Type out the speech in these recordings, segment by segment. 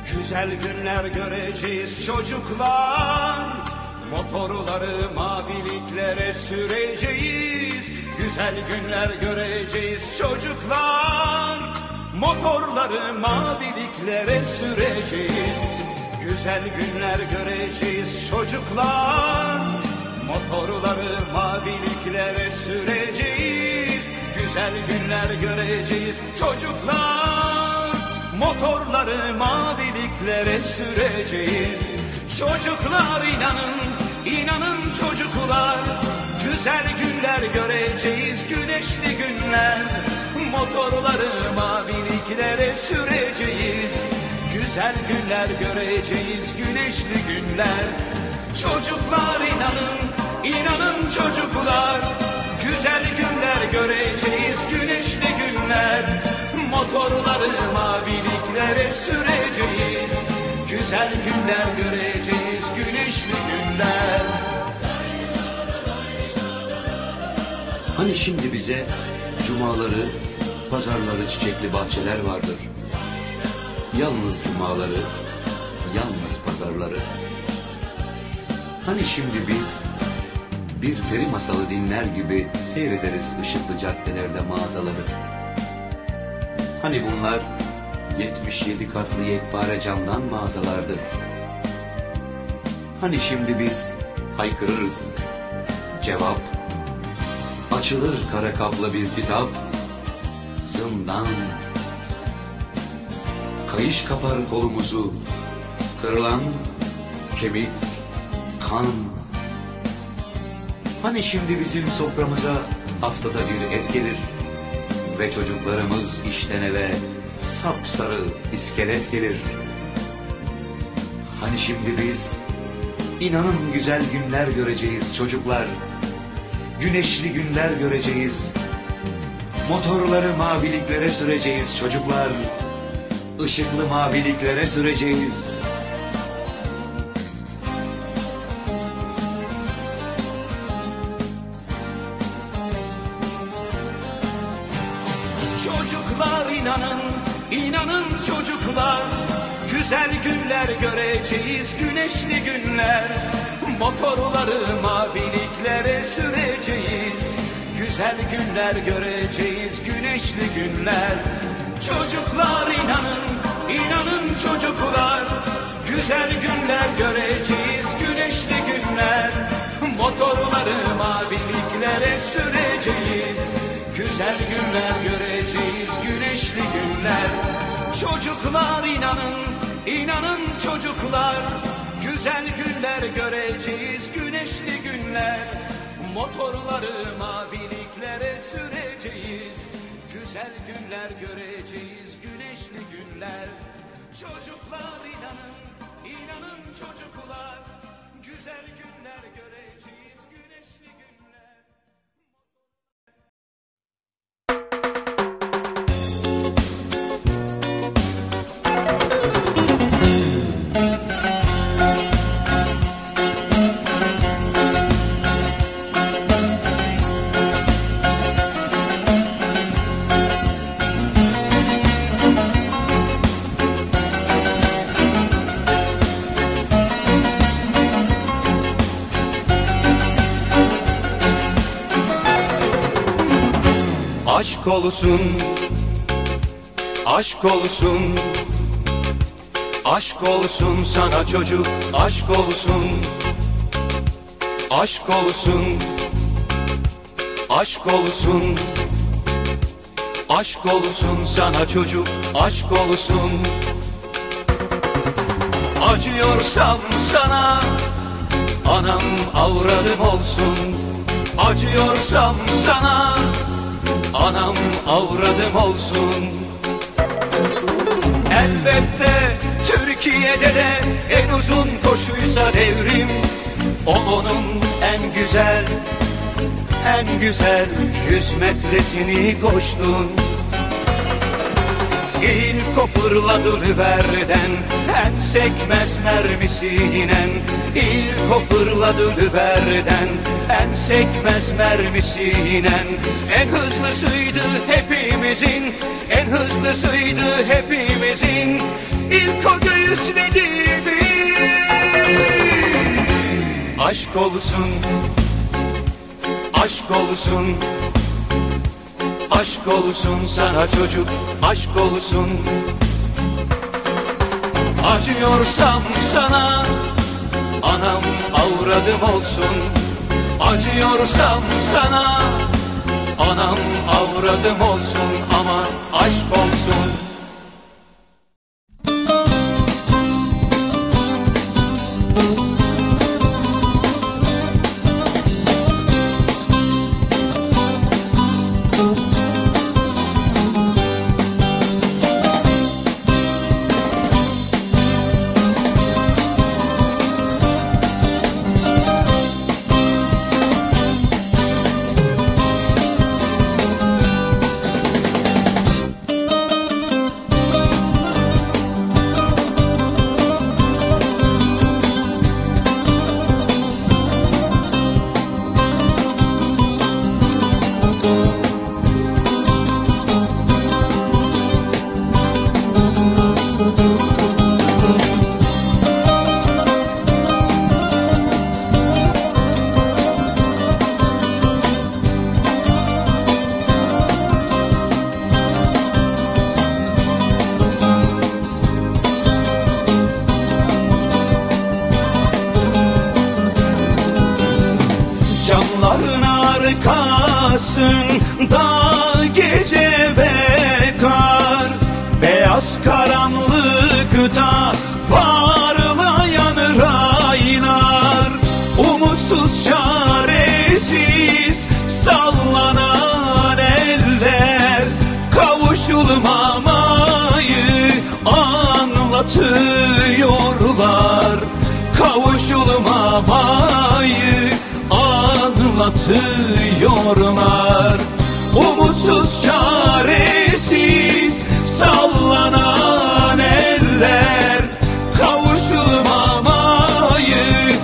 Güzel günler göreceğiz çocuklar, motorları maviliklere süreceğiz. Güzel günler göreceğiz çocuklar, motorları maviliklere süreceğiz. Güzel günler göreceğiz çocuklar, motorları maviliklere süreceğiz. Güzel günler göreceğiz çocuklar, motorları maviliklere süreceğiz. Çocuklar inanın, inanın çocuklar, güzel günler göreceğiz, güneşli günler. Motorları maviliklere süreceğiz. Güzel günler göreceğiz, güneşli günler. Çocuklar inanın, inanın çocuklar, güzel günler göreceğiz, güneşli günler. Motorları maviliklere süreceğiz. Güzel günler göreceğiz, güneşli günler. Hani şimdi bize cumaları, pazarları, çiçekli bahçeler vardır. Yalnız cumaları, yalnız pazarları. Hani şimdi biz bir peri masalı dinler gibi seyrederiz ışıklı caddelerde mağazaları. Hani bunlar 77 katlı yekpare camdan mağazalardır. Hani şimdi biz haykırırız, cevap, açılır kara kaplı bir kitap, zindan. Kayış kapar kolumuzu, kırılan kemik, kan. Hani şimdi bizim soframıza haftada bir et gelir ve çocuklarımız işten eve sapsarı iskelet gelir. Hani şimdi biz inanın güzel günler göreceğiz çocuklar, güneşli günler göreceğiz. Motorları maviliklere süreceğiz çocuklar, ışıklı maviliklere süreceğiz. Çocuklar inanın, inanın çocuklar, güzel günler göreceğiz, güneşli günler. Motorları maviliklere süreceğiz. Güzel günler göreceğiz, güneşli günler. Çocuklar inanın, inanın çocuklar, güzel günler göreceğiz, güneşli günler. Motorları maviliklere süreceğiz. Güzel günler göreceğiz, güneşli günler. Çocuklar inanın, inanın çocuklar, güzel günler göreceğiz, güneşli günler. Motorları maviliklere süreceğiz. Güzel günler göreceğiz, güneşli günler. Çocuklar inanın, inanın çocuklar, güzel günler göreceğiz, güneşli günler. Aşk olsun, aşk olsun, aşk olsun sana çocuk, aşk olsun, aşk olsun, aşk olsun, aşk olsun sana çocuk, aşk olsun. Acıyorsam sana, anam avradım olsun. Acıyorsam sana, anam avradım olsun. Elbette Türkiye'de de en uzun koşuysa devrim, o onun en güzel, en güzel 100 metresini koştun. İlk o fırladı Lüver'den, en sekmez mermisinen, ilk o fırladı Lüber'den. En sekmez mermisinen, en hızlısıydı hepimizin, en hızlısıydı hepimizin. İlk o göğüsledi bir aşk olsun, aşk olsun, aşk olsun sana çocuk, aşk olsun. Acıyorsam sana, anam avradım olsun. Acıyorsam sana, anam avradım olsun, ama aşk olsun. Camların arkasında gece ve kar, beyaz karanlıkta parlayan raylar, umutsuz çaresiz sallanan eller, kavuşulmamayı anlatıyorlar, kavuşulmamayı anlatıyorlar. Umutsuz çaresiz sallanan eller, kavuşulmamayı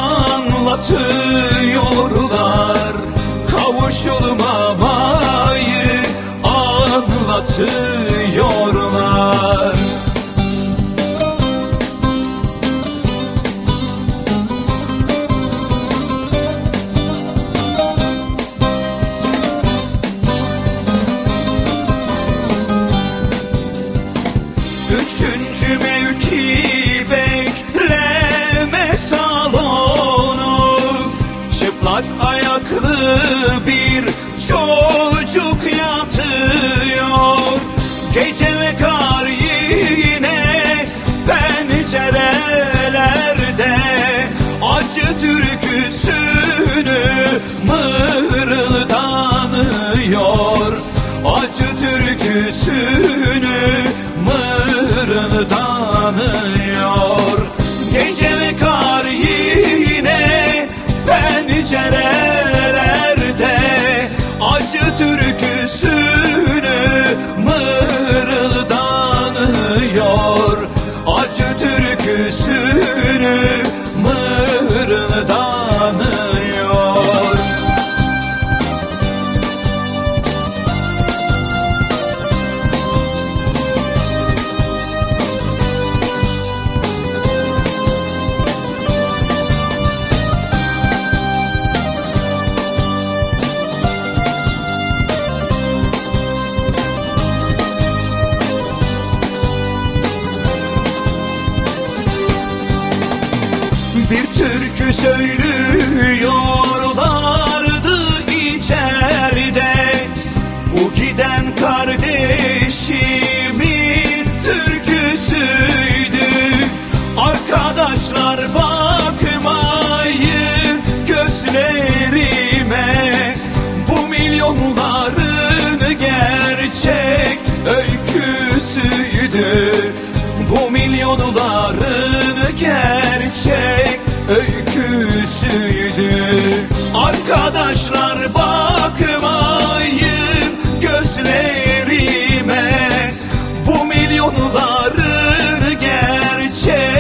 anlatıyorlar, kavuşulmamayı anlatıyorlar. Üçüncü mevki bekleme salonu, çıplak ayaklı bir çocuk yatıyor. Gece ve kar yine pencerelerde, acı türküsünü mırıldanıyor, acı türküsünü mırıldanıyor. Gece ve kar yine pencerelerde, acı türküsünü mırıldanıyor, acı türküsünü mırıldanıyor. Bir türkü söylüyorlardı içeride, bu giden kardeşimin türküsüydü. Arkadaşlar bakmayın gözlerime, bu milyonların gerçek öyküsüydü, bu milyonların gerçek öyküsüydü. Arkadaşlar bakmayın gözlerime, bu milyonların gerçek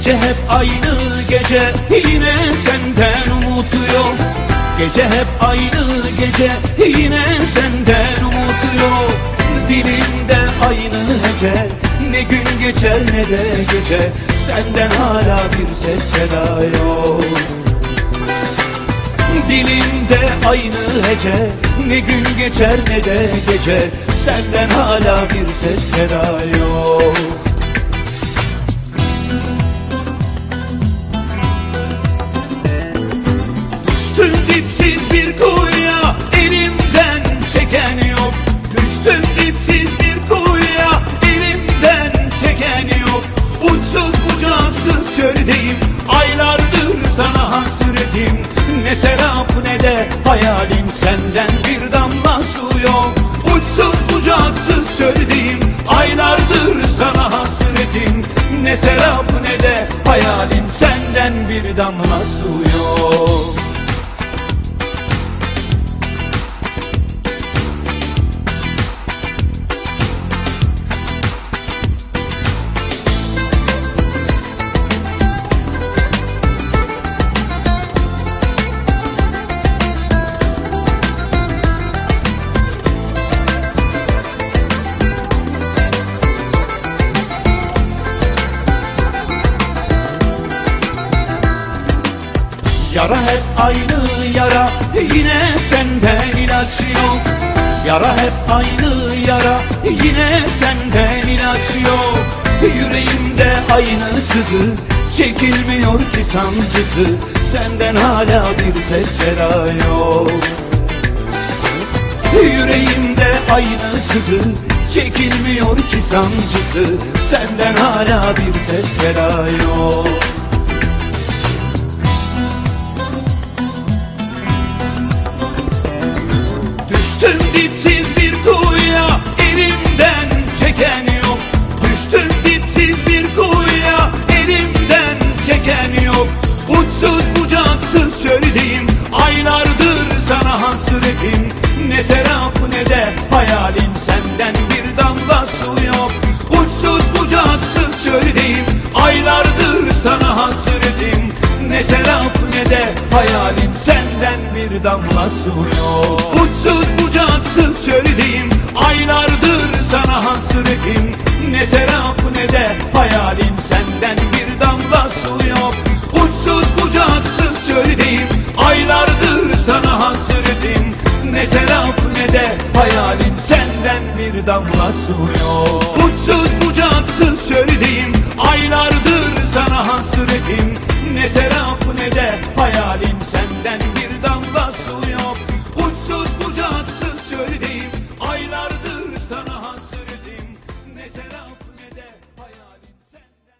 Gece hep aynı gece, yine senden umut yok. Gece hep aynı gece, yine senden umut yok. Dilimde aynı hece, ne gün geçer ne de gece, senden hala bir ses seda yok. Dilimde aynı hece, ne gün geçer ne de gece, senden hala bir ses seda yok. Düştüm dipsiz bir kuyuya, elimden çeken yok. Düştüm dipsiz bir kuyuya, elimden çeken yok. Uçsuz bucaksız çöldeyim, aylardır sana hasretim. Ne serap ne de hayalim, senden bir damla su yok. Uçsuz bucaksız çöldeyim, aylardır sana hasretim. Ne serap ne de hayalim, senden bir damla su yok. Yara hep aynı yara, yine senden ilaç yok. Yara hep aynı yara, yine senden ilaç yok. Yüreğimde aynı sızı, çekilmiyor ki sancısı, senden hala bir ses seda yok. Yüreğimde aynı sızı, çekilmiyor ki sancısı, senden hala bir ses seda yok. Düştüm dipsiz bir kuyuya, elimden çeken yok. Düştüm dipsiz bir kuyuya, elimden çeken yok. Uçsuz bucaksız çöldeyim, aylardır sana hasretim. Ne serap ne de hayalim, senden bir damla su yok. Uçsuz bucaksız çöldeyim, aylardır sana hasretim. Ne serap ne de hayalim, senden bir damla su yok. Uçsuz bucaksız çöldeyim, aylardır sana hasretim. Ne serap ne de hayalim, senden bir damla su yok. Uçsuz bucaksız çöldeyim, aylardır sana hasretim. Ne serap ne de hayalim, senden bir damla su yok. Uçsuz bucaksız çöldeyim, aylardır sana hasretim. Ne serap ne de hayalim, senden bir damla su yok. Uçsuz bucaksız çöldeyim, aylardır sana hasretim. Ne serap ne de hayalim, senden.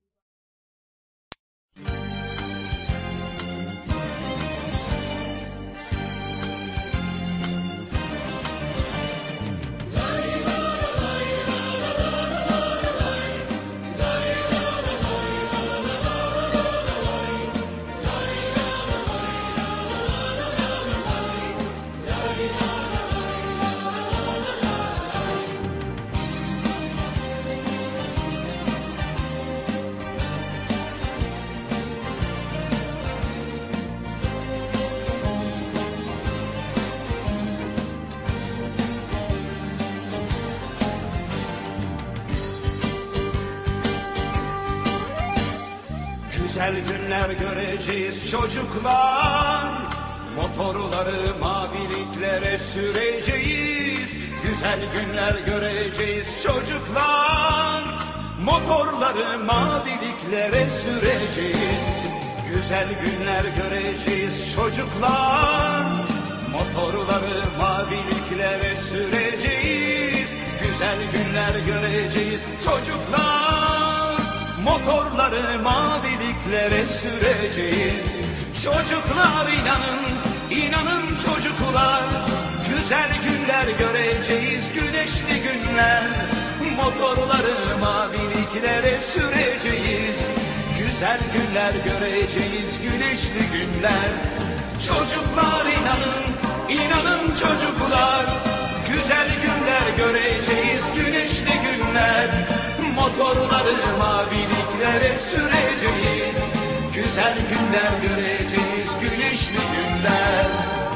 Güzel günler göreceğiz çocuklar, motorları maviliklere süreceğiz. Güzel günler göreceğiz çocuklar, motorları maviliklere süreceğiz. Güzel günler göreceğiz çocuklar, motorları maviliklere süreceğiz. Güzel günler göreceğiz çocuklar, motorları maviliklere süreceğiz. Çocuklar inanın, inanın çocuklar, güzel günler göreceğiz, güneşli günler. Motorları maviliklere süreceğiz. Güzel günler göreceğiz, güneşli günler. Çocuklar inanın, inanın çocuklar, güzel günler göreceğiz, güneşli günler. Motorları maviliklere süreceğiz, güzel günler göreceğiz, güneşli günler.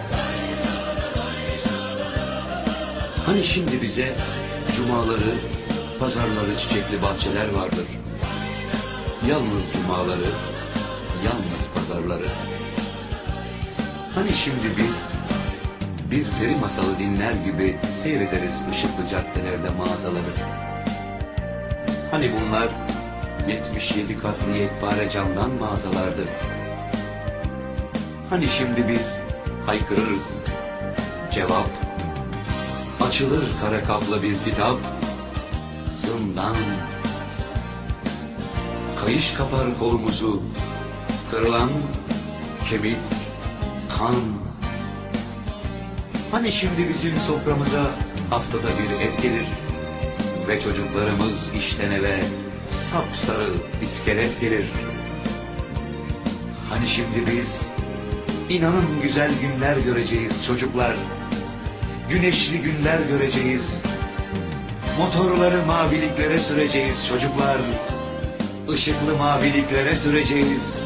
Hani şimdi bize cumaları, pazarları, çiçekli bahçeler vardır. Yalnız cumaları, yalnız pazarları. Hani şimdi biz bir peri masalı dinler gibi seyrederiz ışıklı caddelerde mağazaları. Hani bunlar 77 katlı yekpare camdan mağazalardı. Hani şimdi biz haykırırız, cevap, açılır kara kaplı bir kitap, zindan. Kayış kapar kolumuzu, kırılan kemik, kan. Hani şimdi bizim soframıza haftada bir et gelir ve çocuklarımız işten eve sapsarı iskelet gelir. Hani şimdi biz inanın güzel günler göreceğiz çocuklar, güneşli günler göreceğiz, motorları maviliklere süreceğiz çocuklar, ışıklı maviliklere süreceğiz.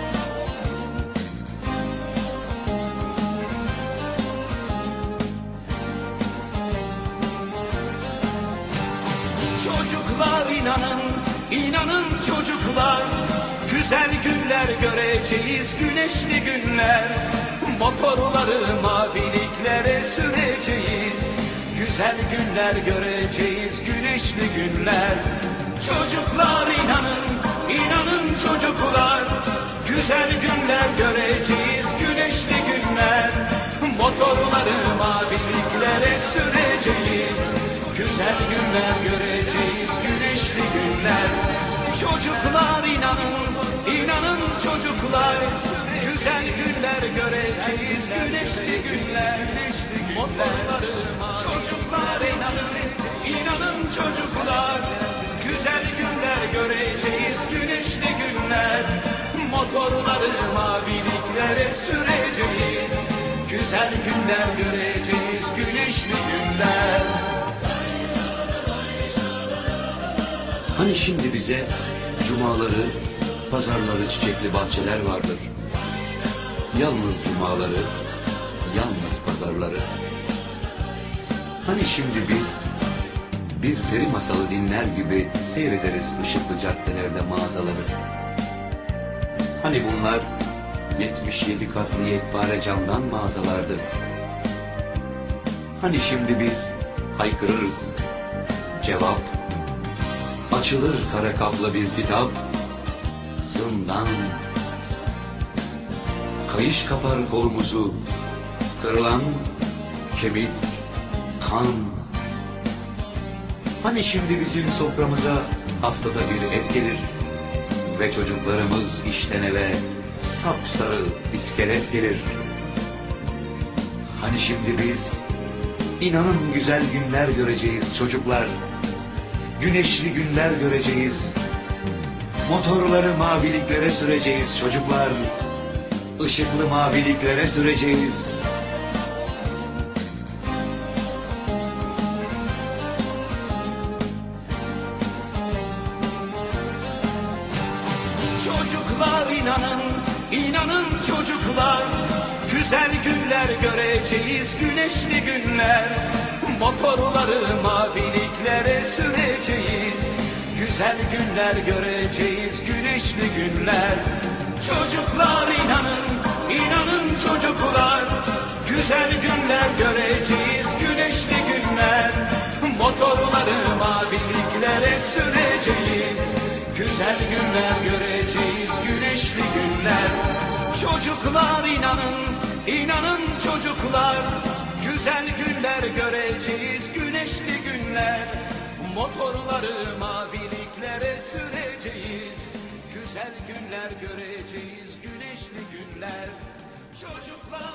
Çocuklar inanın, inanın çocuklar, güzel günler göreceğiz, güneşli günler. Motorları maviliklere süreceğiz, güzel günler göreceğiz, güneşli günler. Çocuklar inanın, inanın çocuklar, güzel günler göreceğiz, güneşli günler. Motorları maviliklere süreceğiz, güzel günler göreceğiz, güneşli günler. Çocuklar inanın, inanın çocuklar, güzel günler göreceğiz, güneşli günler. Motorları çocuklar inanın, inanın çocuklar, güzel günler göreceğiz, güneşli günler. Motorları maviliklere süreceğiz, güzel günler göreceğiz, güneşli günler. Hani şimdi bize cumaları, pazarları, çiçekli bahçeler vardır. Yalnız cumaları, yalnız pazarları. Hani şimdi biz bir peri masalı dinler gibi seyrederiz ışıklı caddelerde mağazaları. Hani bunlar 77 katlı yekpare camdan mağazalardı. Hani şimdi biz haykırırız, cevap, açılır kara kaplı bir kitap, zindan. Kayış kapar kolumuzu, kırılan kemik, kan. Hani şimdi bizim soframıza haftada bir et gelir ve çocuklarımız işten eve sapsarı iskelet gelir. Hani şimdi biz inanın güzel günler göreceğiz çocuklar, güneşli günler göreceğiz, motorları maviliklere süreceğiz çocuklar, ışıklı maviliklere süreceğiz. Çocuklar inanın, inanın çocuklar, güzel günler göreceğiz, güneşli günler. Motorları maviliklere süreceğiz, güzel günler göreceğiz, güneşli günler. Çocuklar inanın, inanın çocuklar, güzel günler göreceğiz, güneşli günler. Motorları maviliklere süreceğiz, güzel günler göreceğiz, güneşli günler. Çocuklar inanın, inanın çocuklar, güzel günler göreceğiz, güneşli günler. Motorları maviliklere süreceğiz, güzel günler göreceğiz, güneşli günler. Çocuklar